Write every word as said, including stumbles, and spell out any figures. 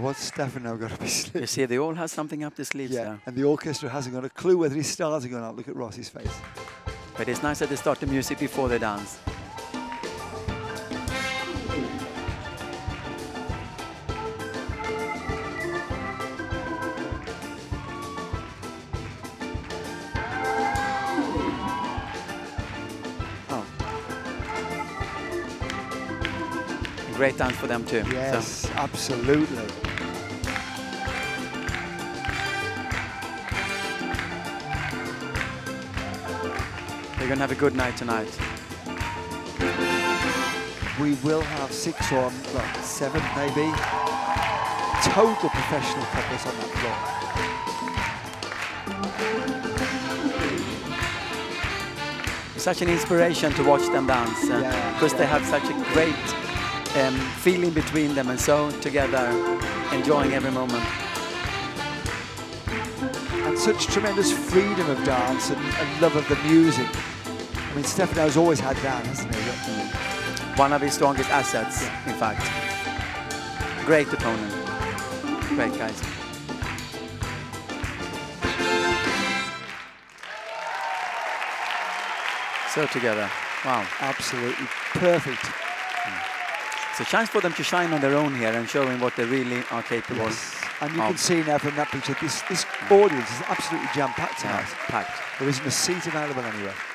what's Stefano got up his sleeve? You see, they all have something up their sleeves Yeah, there. and the orchestra hasn't got a clue whether his stars are going out. Look at Rossi's face. But it's nice that they start the music before they dance. Great dance for them too. Yes, so. Absolutely. They're going to have a good night tonight. We will have six or well, seven maybe total professional couples on that floor. Such an inspiration to watch them dance uh, yeah, because yeah. they have such a great um, feeling between them and so together, enjoying every moment. And such tremendous freedom of dance and, and love of the music. I mean, Stefano's always had that, hasn't he? Mm. One of his strongest assets, yeah. in fact. Great opponent. Great guys. So together. Wow. Absolutely perfect. Mm. It's a chance for them to shine on their own here and showing what they really are capable yes. And you of. can see now from that picture, this, this audience is absolutely jam-packed tonight. Yeah, packed. There isn't a seat available anywhere.